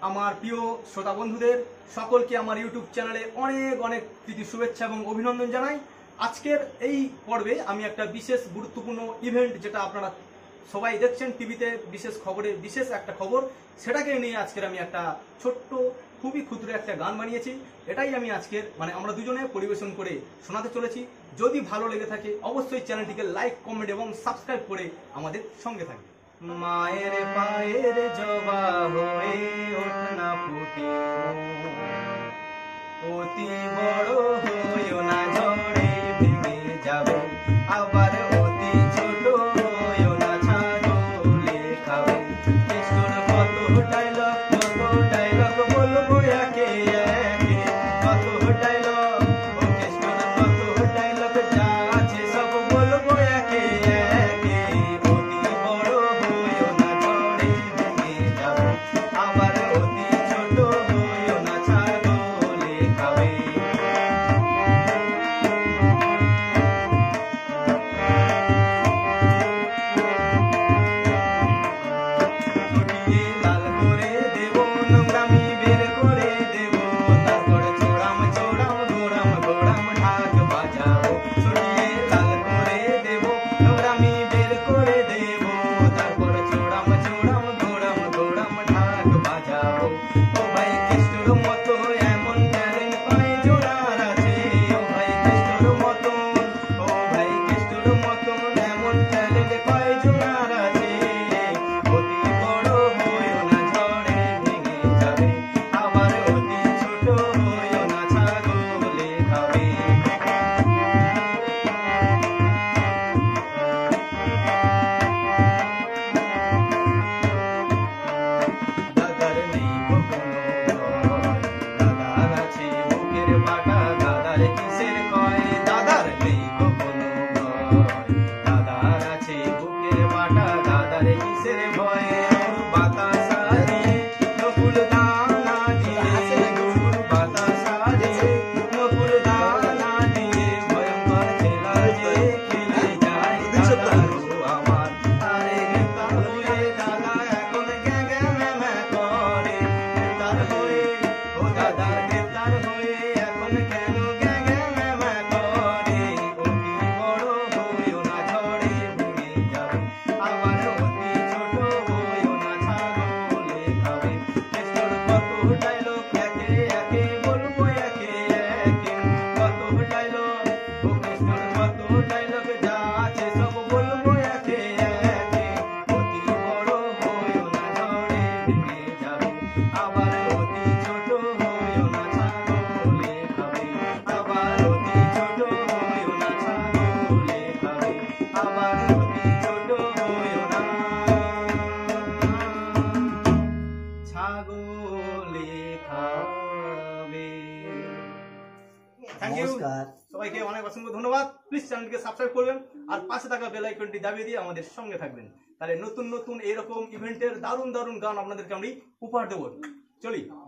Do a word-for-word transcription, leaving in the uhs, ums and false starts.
আমার প্রিয় শ্রোতা বন্ধুদের সকলকে আমার ইউটিউব চ্যানেলে অনেক অনেক প্রীতি শুভেচ্ছা এবং অভিনন্দন জানাই। আজকের এই পর্বে আমি একটা বিশেষ গুরুত্বপূর্ণ ইভেন্ট, যেটা আপনারা সবাই দেখছেন টিভিতে, বিশেষ খবরে বিশেষ একটা খবর, সেটাকে নিয়ে আজকের আমি একটা ছোট্ট খুবই ক্ষুদ্র একটা গান বানিয়েছি। এটাই আমি আজকের মানে আমরা দুজনে পরিবেশন করে শোনাতে চলেছি। যদি ভালো লেগে থাকে অবশ্যই চ্যানেলটিকে লাইক, কমেন্ট এবং সাবস্ক্রাইব করে আমাদের সঙ্গে থাকবে। মায়ের পায়ের জবা হয়ে ওঠ না ফুটে, অতি বড় হইও না ঝড়ে ভেঙে যাবে, আবার অতি ছোট হইও না ছাগলে খাবে। কেষ্টর কত ডায়লগ কত ডায়লগ বলবো একে একে, কত ডায়লগ ও কেষ্টর কত ডায়লগ যা আছে সব বলবো একে একে। অতি বড় হইও না ঝড়ে ভেঙে যাবে, আবার অতি ছোট হইও না ছাগলে খাবে। লাল করে দেব নোংরামি বের করে দেব, তারপর ছোড়াম ছোড়াম ঘোরাম ঘোরাম ঢাক বাজাবো। ছড়িয়ে লাল করে দেব নোংরামি বের করে দেব, তারপর ছোড়াম ছোড়াম ঘোরাম ঘোরাম ঢাক বাজাবো। ও ভাই কেষ্টর মতো এমন ট্যালেন্ট কয় জোড়ার আছে, ও ভাই কেষ্টর মতন, ও ভাই কেষ্টর মতন এমন ট্যালেন্ট কয় জোড়ার আছে। অতি বড় হইও না ঝড়ে ভেঙে যাবে, আবার অতি ছোট হইও না ছাগলে খাবে। দাদার নেই কখনো ভয়, দাদার আছে বুকের বাটা, দাদার কিসের কয়, দাদার নেই কখনো ভয়, দাদার আছে বুকের বাটা, দাদার কিসের ভয়। বাতাসা দিয়ে নকুল দানা দিয়ে, নকুল বাতাসা দিয়ে নকুল দানা দিয়ে, ভয়ঙ্কর খেলা যে খেলে যায় দাদারও আমার। আরে গ্রেপ্তার হয়ে দাদা এখন গ্যাঁ গ্যাঁ ম্যাঁ ম্যাঁ করে, গ্রেপ্তার হয়ে ও দাদা গ্রেপ্তার হয়ে এখন কেন গ্যাঁ গ্যাঁ ম্যাঁ ম্যাঁ করে। অতি বড় হইও না ঝড়ে ভেঙে যাবে, আবার অতি ছোট হইও না ছাগলে খাবে। কেষ্টর কত ডায়লগ একে একে বলবো একে একে, কত ডায়লগ ও কেষ্টর কত ডায়লগ যা আছে সব বলবো একে একে। অতি বড় হইও না ঝড়ে ভেঙে যাবে, আবার অতি ছোট হইও না ছাগলে খাবে, আবার অতি ছোট হইও না ছাগলে খাবে, আবার অতি ছোট হইও না ছাগলে খাবে। থ্যাংক ইউ নমস্কার। সবাইকে অনেক অসংখ্য ধন্যবাদ। প্লিজ চ্যানেলটিকে সাবস্ক্রাইব করবেন আর পাশে থাকা বেল আইকনটি দাবিয়ে দিয়ে আমাদের সঙ্গে থাকবেন। তাহলে নতুন নতুন এরকম ইভেন্টের দারুণ দারুণ গান আপনাদেরকে আমি উপহার দেবো। চলি।